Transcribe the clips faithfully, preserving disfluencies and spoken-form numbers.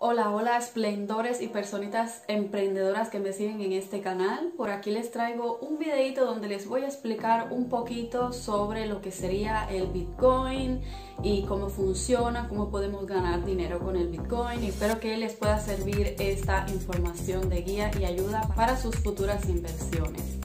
Hola, hola esplendores y personitas emprendedoras que me siguen en este canal. Por aquí les traigo un videito donde les voy a explicar un poquito sobre lo que sería el Bitcoin y cómo funciona, cómo podemos ganar dinero con el Bitcoin. Y espero que les pueda servir esta información de guía y ayuda para sus futuras inversiones.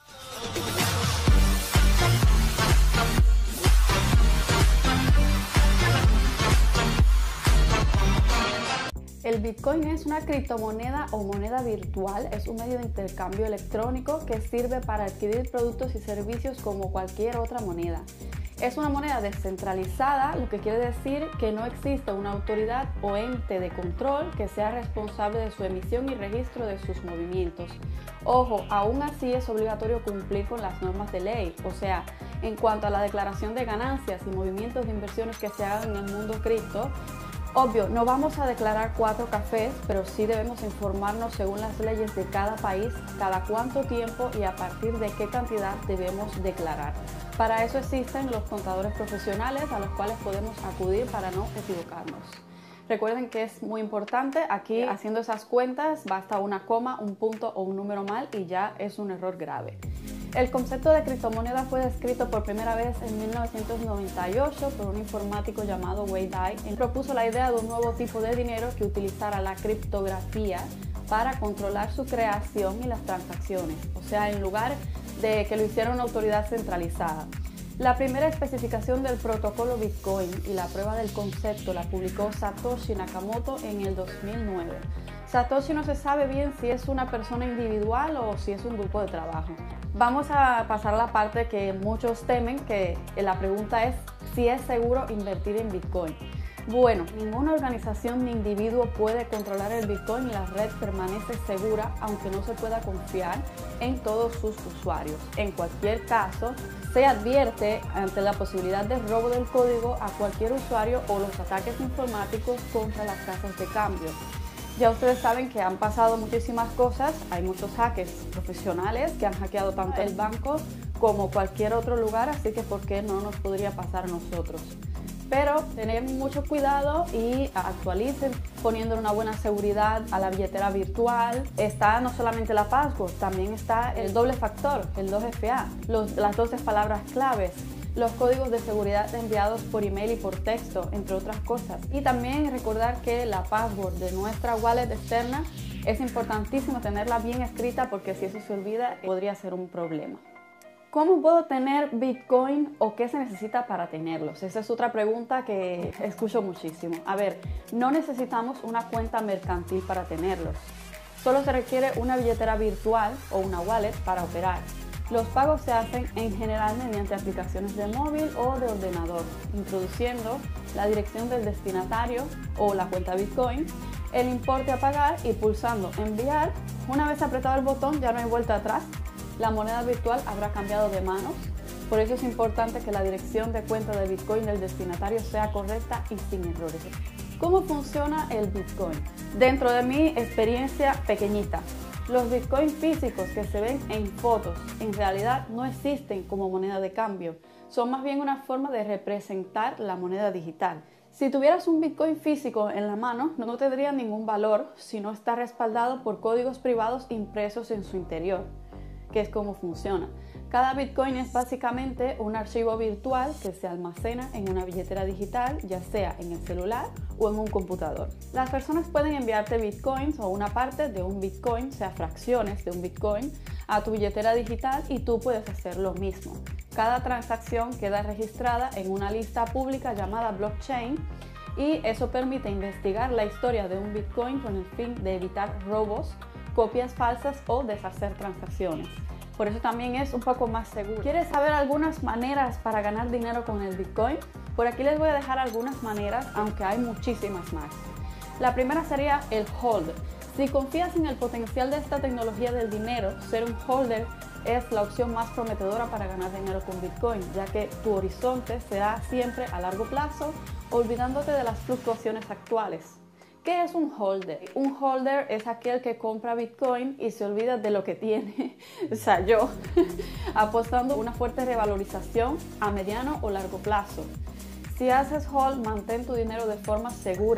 El Bitcoin es una criptomoneda o moneda virtual, es un medio de intercambio electrónico que sirve para adquirir productos y servicios como cualquier otra moneda. Es una moneda descentralizada, lo que quiere decir que no existe una autoridad o ente de control que sea responsable de su emisión y registro de sus movimientos. Ojo, aún así es obligatorio cumplir con las normas de ley, o sea, en cuanto a la declaración de ganancias y movimientos de inversiones que se hagan en el mundo cripto. Obvio, no vamos a declarar cuatro cafés, pero sí debemos informarnos según las leyes de cada país, cada cuánto tiempo y a partir de qué cantidad debemos declarar. Para eso existen los contadores profesionales a los cuales podemos acudir para no equivocarnos. Recuerden que es muy importante, aquí haciendo esas cuentas basta una coma, un punto o un número mal y ya es un error grave. El concepto de criptomoneda fue descrito por primera vez en mil novecientos noventa y ocho por un informático llamado Wei Dai. Él propuso la idea de un nuevo tipo de dinero que utilizara la criptografía para controlar su creación y las transacciones, o sea, en lugar de que lo hiciera una autoridad centralizada. La primera especificación del protocolo Bitcoin y la prueba del concepto la publicó Satoshi Nakamoto en el dos mil nueve. Satoshi no se sabe bien si es una persona individual o si es un grupo de trabajo. Vamos a pasar a la parte que muchos temen, que la pregunta es si es seguro invertir en Bitcoin. Bueno, ninguna organización ni individuo puede controlar el Bitcoin y la red permanece segura aunque no se pueda confiar en todos sus usuarios. En cualquier caso, se advierte ante la posibilidad de robo del código a cualquier usuario o los ataques informáticos contra las casas de cambio. Ya ustedes saben que han pasado muchísimas cosas, hay muchos hackers profesionales que han hackeado tanto el banco como cualquier otro lugar, así que ¿por qué no nos podría pasar a nosotros? Pero tener mucho cuidado y actualicen poniendo una buena seguridad a la billetera virtual. Está no solamente la password, también está el doble factor, el dos F A, los, las doce palabras claves, los códigos de seguridad enviados por email y por texto, entre otras cosas. Y también recordar que la password de nuestra wallet externa es importantísimo tenerla bien escrita porque si eso se olvida podría ser un problema. ¿Cómo puedo tener Bitcoin o qué se necesita para tenerlos? Esa es otra pregunta que escucho muchísimo. A ver, no necesitamos una cuenta mercantil para tenerlos. Solo se requiere una billetera virtual o una wallet para operar. Los pagos se hacen en general mediante aplicaciones de móvil o de ordenador, introduciendo la dirección del destinatario o la cuenta Bitcoin, el importe a pagar y pulsando enviar. Una vez apretado el botón ya no hay vuelta atrás. La moneda virtual habrá cambiado de manos, por eso es importante que la dirección de cuenta de Bitcoin del destinatario sea correcta y sin errores. ¿Cómo funciona el Bitcoin? Dentro de mi experiencia pequeñita, los Bitcoin físicos que se ven en fotos en realidad no existen como moneda de cambio, son más bien una forma de representar la moneda digital. Si tuvieras un Bitcoin físico en la mano, no tendría ningún valor si no está respaldado por códigos privados impresos en su interior. ¿Qué es cómo funciona? Cada Bitcoin es básicamente un archivo virtual que se almacena en una billetera digital, ya sea en el celular o en un computador. Las personas pueden enviarte Bitcoins o una parte de un Bitcoin, sea fracciones de un Bitcoin, a tu billetera digital y tú puedes hacer lo mismo. Cada transacción queda registrada en una lista pública llamada blockchain y eso permite investigar la historia de un Bitcoin con el fin de evitar robos, copias falsas o deshacer transacciones. Por eso también es un poco más seguro. ¿Quieres saber algunas maneras para ganar dinero con el Bitcoin? Por aquí les voy a dejar algunas maneras, aunque hay muchísimas más. La primera sería el holder. Si confías en el potencial de esta tecnología del dinero, ser un holder es la opción más prometedora para ganar dinero con Bitcoin, ya que tu horizonte será siempre a largo plazo, olvidándote de las fluctuaciones actuales. ¿Qué es un holder? Un holder es aquel que compra Bitcoin y se olvida de lo que tiene, o sea, yo, apostando una fuerte revalorización a mediano o largo plazo. Si haces hold, mantén tu dinero de forma segura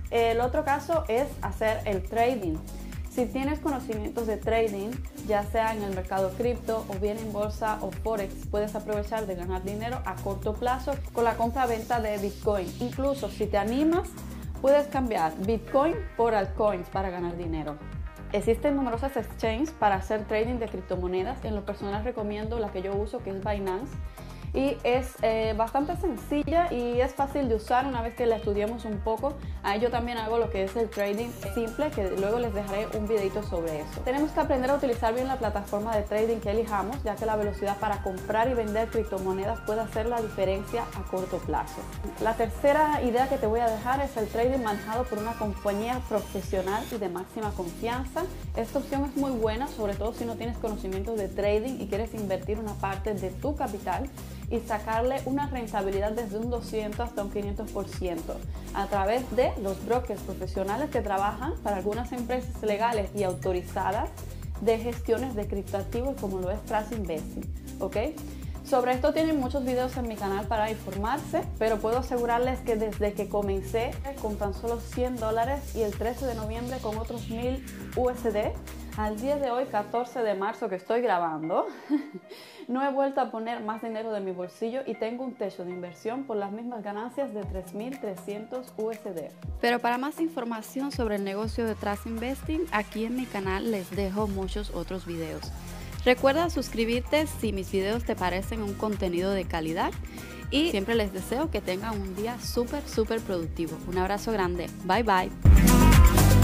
El otro caso es hacer el trading. Si tienes conocimientos de trading, ya sea en el mercado cripto o bien en bolsa o forex, puedes aprovechar de ganar dinero a corto plazo con la compra-venta de Bitcoin. Incluso si te animas, puedes cambiar Bitcoin por altcoins para ganar dinero. Existen numerosas exchanges para hacer trading de criptomonedas. En lo personal recomiendo la que yo uso, que es Binance. Y es eh, bastante sencilla y es fácil de usar una vez que la estudiemos un poco. Ahí yo también hago lo que es el trading simple, que luego les dejaré un videito sobre eso. Tenemos que aprender a utilizar bien la plataforma de trading que elijamos, ya que la velocidad para comprar y vender criptomonedas puede hacer la diferencia a corto plazo. La tercera idea que te voy a dejar es el trading manejado por una compañía profesional y de máxima confianza. Esta opción es muy buena, sobre todo si no tienes conocimientos de trading y quieres invertir una parte de tu capital y sacarle una rentabilidad desde un doscientos hasta un quinientos por ciento a través de los brokers profesionales que trabajan para algunas empresas legales y autorizadas de gestiones de criptoactivos como lo es Trust Investing, ¿ok? Sobre esto tienen muchos videos en mi canal para informarse, pero puedo asegurarles que desde que comencé con tan solo cien dólares y el trece de noviembre con otros mil U S D, al día de hoy, catorce de marzo que estoy grabando, no he vuelto a poner más dinero de mi bolsillo y tengo un techo de inversión por las mismas ganancias de tres mil trescientos U S D. Pero para más información sobre el negocio de Trust Investing, aquí en mi canal les dejo muchos otros videos. Recuerda suscribirte si mis videos te parecen un contenido de calidad y siempre les deseo que tengan un día súper, súper productivo. Un abrazo grande. Bye, bye.